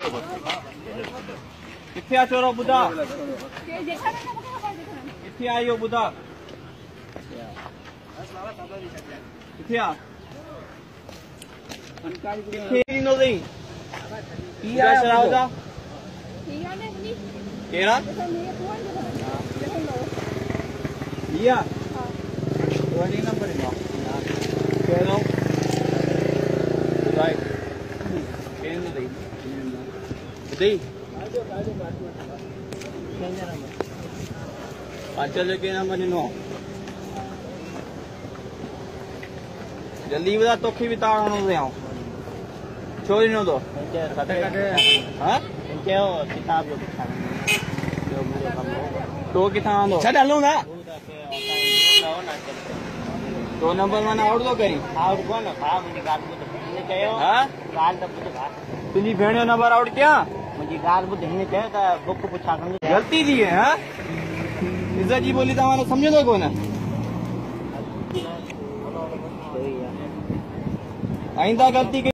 किथे आ छोरो ॿुधा किथे आयो ॿुधा किथे आ किथे ॾींदो अथई शराबता कहिड़ा इहा वॾी नंबर ईंदो कहिड़ो ॿुधाए कहिड़ो अथई ॿुधई अच्छा जो के नंबर ॾिनो जल्दी ॿुधा तोखे बि ताड़ हणो अथई आउं छो ॾिनो तो किताब तो किथां आंदो छॾ हलूं था तो नंबर माना आउट तो करी आउट कोन भाउ मुंहिंजी ॻाल्हि ॿुध हिन चयो ॻाल्हि त ॿुध भाउ तुंहिंजी भेण जो नंबर आउट कयां मुंहिंजी ॻाल्हि ॿुध हिन चयो त बुक पुछां ग़लती थी है हा इज़त जी ॿोली तव्हां सम्झंदो कोन आईंदा ग़लती